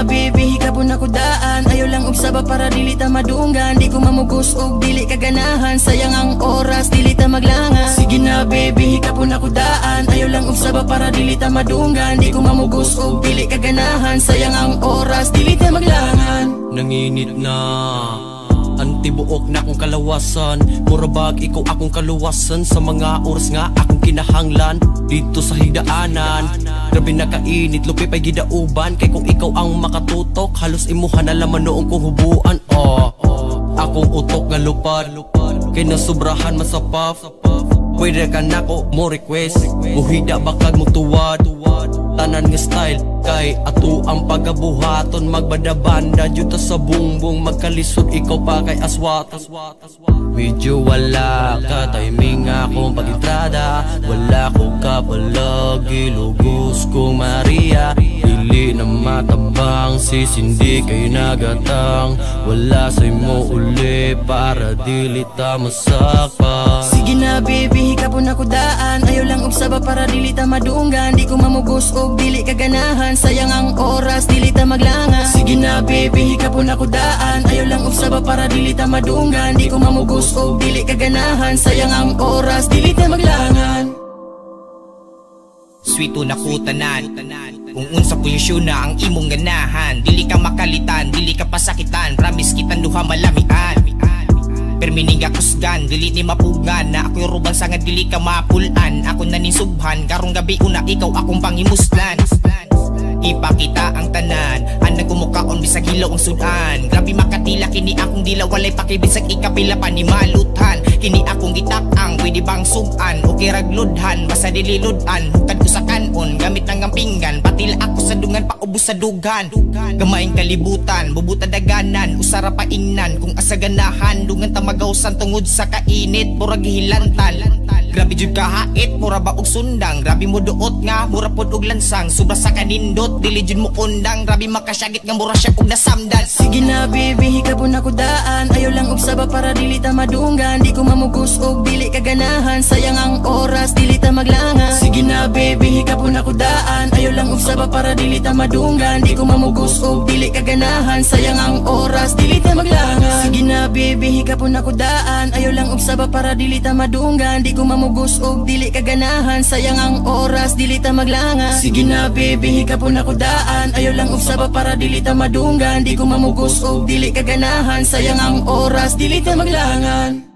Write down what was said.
na baby hikapon ako daan, ayaw lang og saba para dili ta madunggan. Di ko mamugos og dili kaganahan, sayang ang oras dili ta maglangan. Sige na baby hikapon ako daan, ayaw lang og saba para dili ta madunggan. Di ko mamugos og dili kaganahan, sayang ang oras dili ta maglangan. Nanginit na antibuok na akong kalawasan, murabag ikaw akong kaluwasan sa mga oras nga akong kinahanglan dito sa higdaanan. Grabe na kainit, lupi pa'y gidauban, kay kung ikaw ang makatutok halos imuhan na laman noong kong hubuan. Akong utok nga lupad, kay nasubrahan masapaf. Pwede ka na ko mo request, muhida bakag mo tuwad. Tanan nga style kay ato ang pagabuhaton, magbada-banda juta sa bungbong, magkalisod ikaw pa kay aswat. Medyo wala ka timing akong pag-entrada, wala ko ka palagi, lugos kong Maria. Dili na matabang, sisindi kay nagatang, wala sa'y mo uli para dili ta masakpa. Sige na baby hikapon ako daan, ayaw lang og saba para dili ta madunggan. Di ko mamugos og dili kaganahan, sayang ang oras dili ta maglangan. Sige na baby hikapon ako daan, ayaw lang og saba para dili ta madunggan. Di ko mamugos og dili kaganahan, sayang ang oras dili ta maglangan. Sweeto na kutanan, kung unsa posisyon na ang imong ganahan. Dili ka makalitan, dili ka pasakitan, promise kitang duha malamian. Permining akusgan, dili ni mapugan, na ako'y rubang sa nga dili ka mapulan. Ako na nisubhan, karong gabi una ikaw akong pangimuslan. Ipakita ang tanan, ang nagkumukaon bisag hilaw ang sudan. Grabe makatila kini akong dila, walay pakibisag ikapila pa ni maluthan. Kini akong gitak-ang, pwede bang sugan o kiragludhan, basta dililudan. Hukad ko sa kanon, gamit ng pinggan, patila ako sa dungan, paubos sa dugan. Gamaing kalibutan, bubuta daganan, usara pa ingnan, kung asaganahan, dungan tamagawsan tungod sa kainit, pura gihilantan. Grabe jud kahait, mura ba og sundang, grabe mo duot nga, mura pod og lansang, sobra sa kanindot, dili jud mo kundang, grabe makasyagit nga mura siya og nasamdan. Sige na baby hikapon ako daan, ayaw lang og saba para dili ta madunggan. Di ko mamugos og dili kaganahan, sayang ang oras dili ta maglangan. Sige na baby hikapon ako daan, ayaw lang og saba para dili ta madunggan. Di ko mamugos og dili kaganahan, sayang ang oras dili ta maglangan. Sige na baby hikapon ako daan, ayaw lang og saba para dili ta madunggan. Di ko mamugos og dili kaganahan, sayang ang oras dili ta maglangan. Sige na baby hikapon ako daan, ayaw lang og saba para dili ta madunggan. Di ko mamugos og dili kaganahan, sayang ang oras dili ta maglangan.